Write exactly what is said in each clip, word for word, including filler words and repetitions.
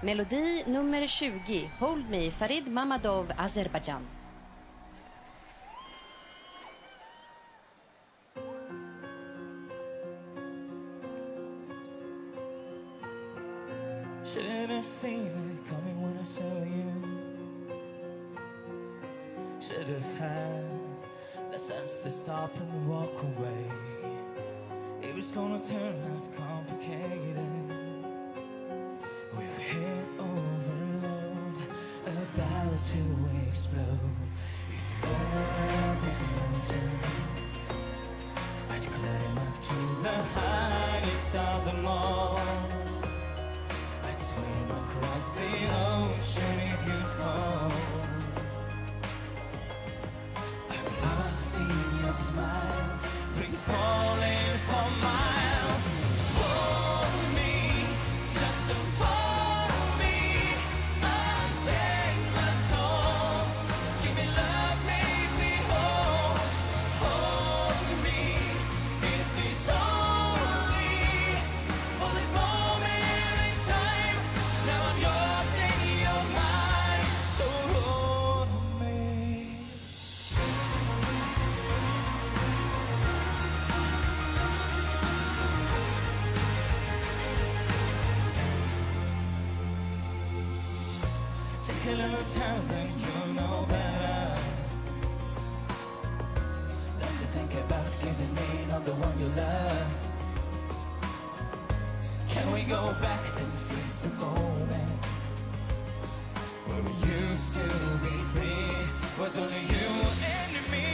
Melodi nummer tjugo, Hold Me, Farid Mamadov, Azerbaijan. Should have seen it coming when I saw you. Should have had the sense to stop and walk away. It was gonna turn out complicated. We've hit overload, about to explode. If love is a mountain, I'd climb up to the highest of them all. I'd swim across the ocean if you'd call. I'm lost in your smile, free falling for miles. Hold me, just don't follow me. Unchain my soul, give me love, make me whole. Hold me, if it's only for this moment in time. Now I'm yours and you're mine, so hold me. Take a little time, then you'll know better. Don't you think about giving in on the one you love? Can we go back and freeze the moment where we used to be free? Was only you and me.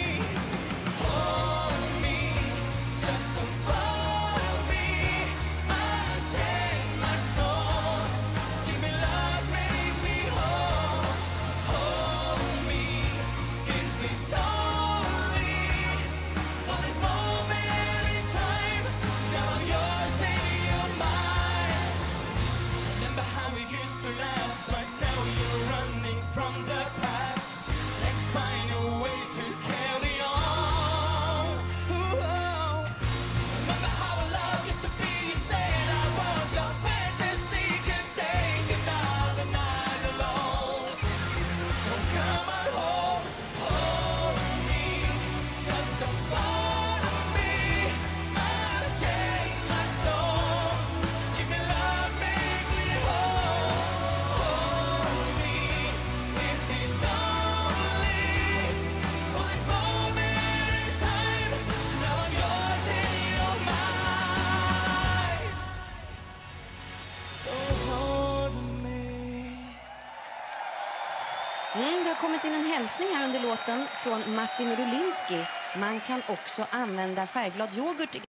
Hold me, just don't follow me. Unchain my soul, give me love, make me whole. Hold me, if it's only for this moment in time. Now I'm yours and you're mine. Remember how we used to laugh, but now you're running from the past. Let's find a way to carry on. Ooh. Remember how our love used to be? You said I was your fantasy, could take another night alone. So come on home, hold me, just don't follow me. I'll change my soul, give me love, make me whole. Hold me, if it's only for this moment in time. Now I'm yours and you're mine, so hold me. Mm, det har kommit in en hälsning här under låten från Martin Rulinski. Man kan också använda färgglad yoghurt